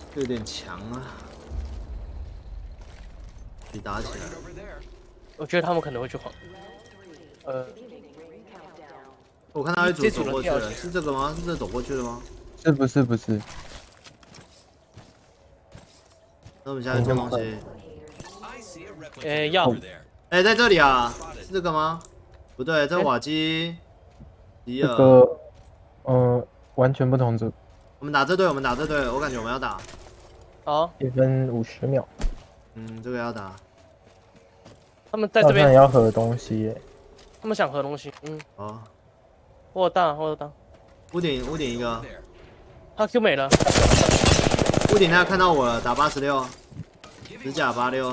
有点强啊，比打起来。 我觉得他们可能会去黄。 我看他一组走过去了，是这个吗？是这走过去的吗？ 不是。 那我们现在做东西。 要。 在这里啊，是这个吗？不对，这瓦基。 这个，完全不同组。 我们打这队，我感觉我们要打。 好。 1分50秒。 这个要打。 他们在这边。 要合东西耶。 他们想合东西。 哦。 我有大。 屋顶一个。 他 Q 没了。 屋顶那看到我了，打86，指甲86。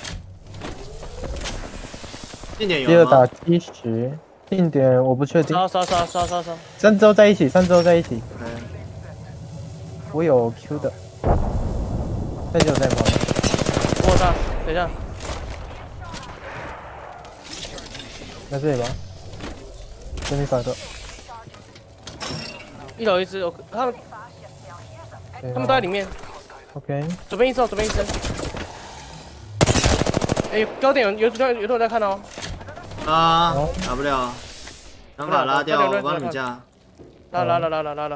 定点有吗？ 第二打70，定点我不确定。 烧。 3周在一起。 OK。 我有 Q 的。再就在旁边。 我大，等一下。 在这里吧。这边3个。 一楼一只，他们都在里面。 OK。 左边一只。高点有人在看哦。 打不了。想法拉掉，我帮你架。 拉了。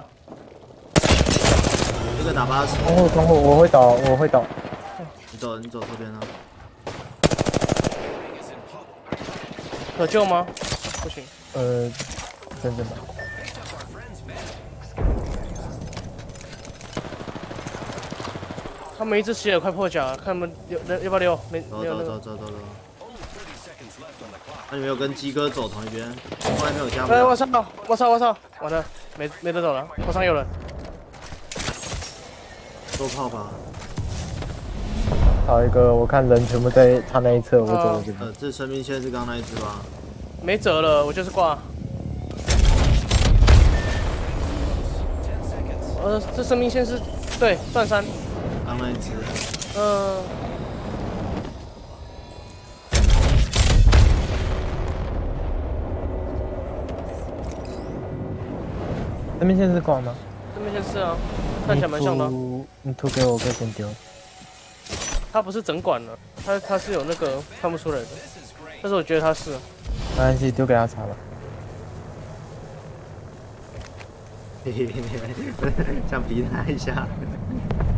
这个打80。 等会，我会倒。 你走这边啊。 可救吗？不行。 真的吧。 他们一只希尔快破甲了，看他们要不要溜？没有。 走。那你没有跟鸡哥走同一边？后来没有加。 我操！完了，没得走了，头上有人。 多炮吧。 好一个，我看人全部在他那一侧，我走这边。 这生命线是刚那一只吧？ 没辙了，我就是挂。这生命线是对断3。 刚那一只。 生命线是挂吗？ 生命线是啊，看起来蛮像的。 你图给我，可以先丢。 他不是整管了，他是有那个看不出来的，但是我觉得他是。 没关系，丢给他查吧。 想逼他一下。